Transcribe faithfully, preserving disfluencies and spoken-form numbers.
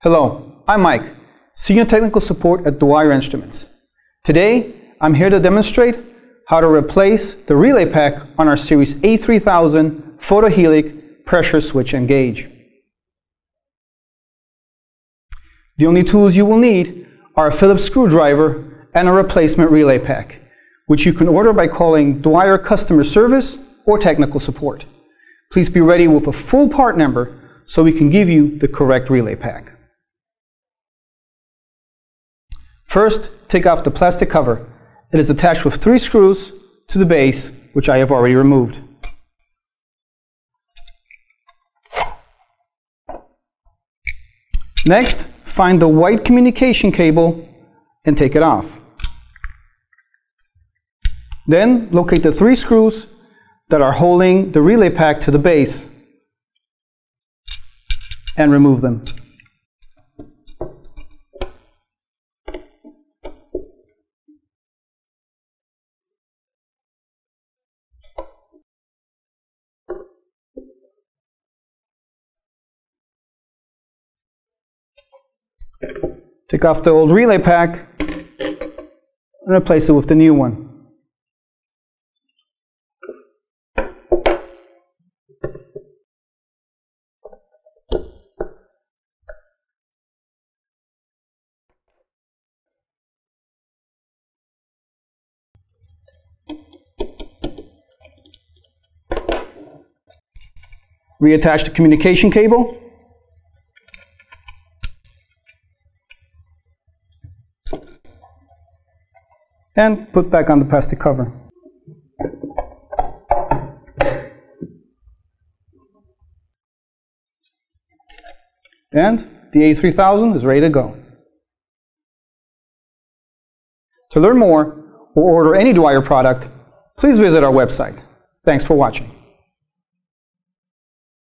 Hello, I'm Mike, Senior Technical Support at Dwyer Instruments. Today, I'm here to demonstrate how to replace the relay pack on our series A three thousand Photohelic pressure switch and gauge. The only tools you will need are a Phillips screwdriver and a replacement relay pack, which you can order by calling Dwyer Customer Service or Technical Support. Please be ready with a full part number so we can give you the correct relay pack. First, take off the plastic cover. It is attached with three screws to the base, which I have already removed. Next, find the white communication cable and take it off. Then, locate the three screws that are holding the relay pack to the base and remove them. Take off the old relay pack and replace it with the new one. Reattach the communication cable. And put back on the plastic cover. And the A three thousand is ready to go. To learn more or order any Dwyer product, please visit our website. Thanks for watching.